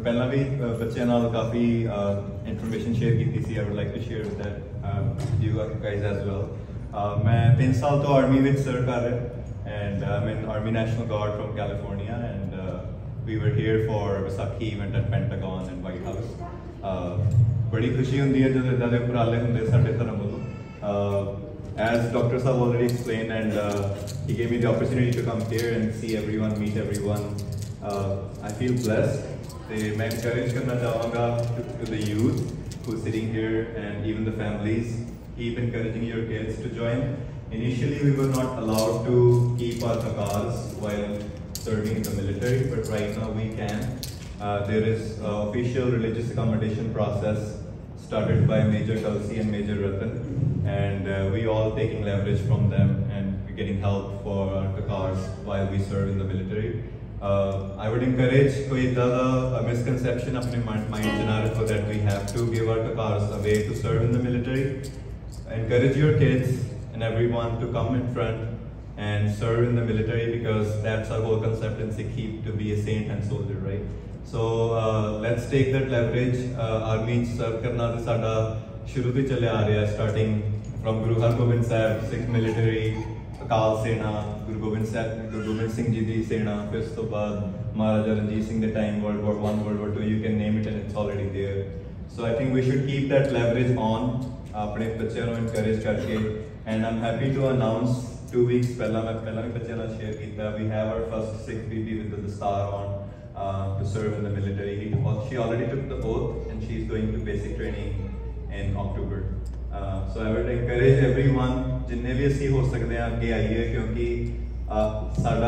पहला भी बच्चों नाल काफ़ी इंफॉर्मेशन शेयर की थी। I would like to share with that you guys as well. मैं 3 साल तो आर्मी विच सर्व कर रहा and I am in army national guard from California and we were here for Vaisakhi event at Pentagon and White House. बड़ी खुशी होंगी है जो इदा के उपराले होंगे साडे धर्म वालों। As Dr. Saab already explained, and he gave me the opportunity to come here and see everyone, meet everyone. I feel blessed. मैं encourage करना चाहूँगा to the youth who are sitting here and even the families. Keep encouraging your kids to join. Initially, we were not allowed to keep our kakars while serving in the military, but right now we can. There is official religious accommodation process started by Major Tulsi and Major Ratan, and we all taking leverage from them and getting help for our kakars while we serve in the military. I would encourage koi the misconception apne mind se na rakho that we have to give our kakars away to serve in the military. Encourage your kids and everyone to come in front and serve in the military, because that's our whole concept in Sikhi, to be a saint and soldier, right? So let's take that leverage. Army serve करना तो साडा शुरू तो चले आ रहा है, starting from Guru Har Gobind Sahib, Sikh military, अकाल सेना, Guru Gobind Singh जी दी सेना, फिर उस तो बाद महाराजा Ranjit Singh the time World War I, World War II, you can name it and it's already there. So I think we should keep that leverage on, अपने बच्चों को encourage करके, and I'm happy to announce 2 weeks पहला मैं पहला भी बच्चों ने share किया, we have our first Sikh baby with the star on. To serve in the military. She already took the oath and she's going to basic training in October. So I would encourage everyone, जिन्ने भी असी हो सकते हैं आगे आइए, क्योंकि साडा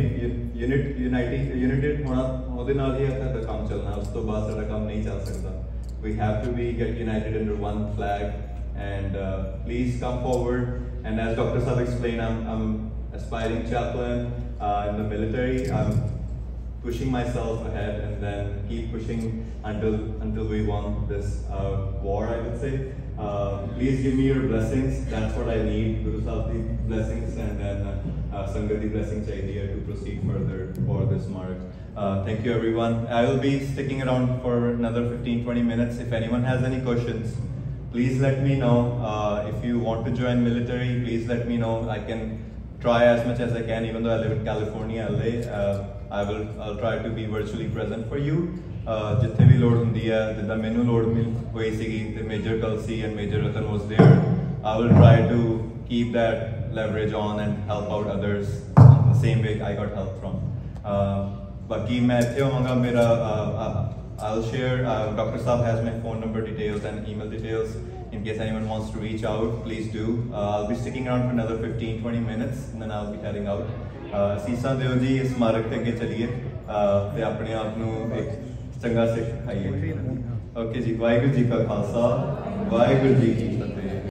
united होना ਉਹਦੇ ਨਾਲ ਹੀ अपना काम चलना, उस तो बाद साडा काम नहीं चल सकता. We have to get united under one flag, and please come forward. And as Dr. Saab explained, I'm aspiring chaplain in the military. I'm pushing myself ahead and then keep pushing until we won this war, I would say. Please give me your blessings. That's what I need. Guru Sahib's blessings and then Sangati blessings idea to proceed further for this march. Thank you everyone. I will be sticking around for another 15-20 minutes. If anyone has any questions, please let me know. If you want to join military, please let me know. I can try as much as I can, even though I live in California, LA. I'll try to be virtually present for you. जितने भी load होंदी है, जिदा मैनू load मिल हुई सीगी, the Major Tulsi and Major Ratan was there. I will try to keep that leverage on and help out others in the same way I got help from. बाकी मैं इत्थे होवांगा, मेरा I'll share. Dr. Saab has my phone number details and email details. In case anyone wants to reach out, please do. I'll be sticking around for another 15-20 minutes and then I'll be heading out. सीसा देव जी इस स्मारक ते अगे चलिए ते अपने आप नू एक चंगा सिख खाइए। ओके जी, वाहिगुरू जी का खालसा, वाहिगुरू जी की फतेह।